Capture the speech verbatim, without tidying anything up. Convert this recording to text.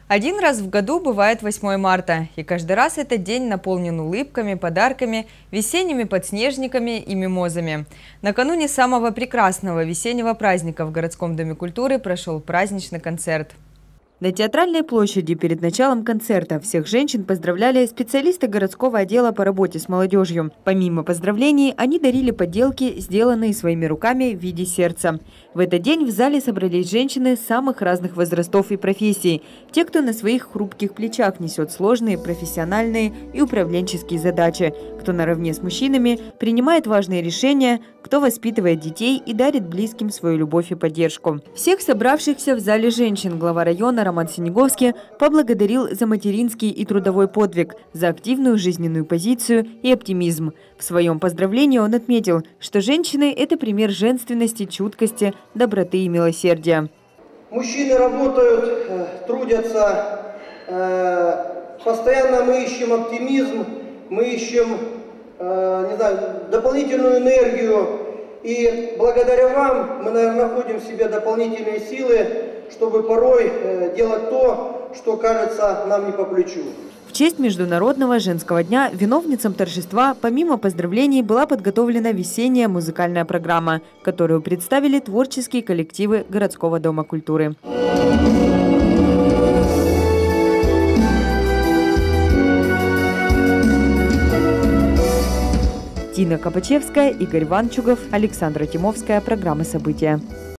Один раз в году бывает восьмое марта, и каждый раз этот день наполнен улыбками, подарками, весенними подснежниками и мимозами. Накануне самого прекрасного весеннего праздника в городском доме культуры прошел праздничный концерт. На Театральной площади перед началом концерта всех женщин поздравляли специалисты городского отдела по работе с молодежью. Помимо поздравлений, они дарили поделки, сделанные своими руками в виде сердца. В этот день в зале собрались женщины самых разных возрастов и профессий. Те, кто на своих хрупких плечах несет сложные профессиональные и управленческие задачи, кто наравне с мужчинами принимает важные решения, кто воспитывает детей и дарит близким свою любовь и поддержку. Всех собравшихся в зале женщин глава района Роман Синеговский поблагодарил за материнский и трудовой подвиг, за активную жизненную позицию и оптимизм. В своем поздравлении он отметил, что женщины – это пример женственности, чуткости, доброты и милосердия. Мужчины работают, трудятся, постоянно мы ищем оптимизм, мы ищем, не знаю, дополнительную энергию. И благодаря вам мы, наверное, находим в себе дополнительные силы, чтобы порой делать то, что кажется нам не по плечу. В честь Международного женского дня виновницам торжества помимо поздравлений была подготовлена весенняя музыкальная программа, которую представили творческие коллективы городского дома культуры. Тина Копачевская, Игорь Ванчугов, Александра Тимовская. Программа «События».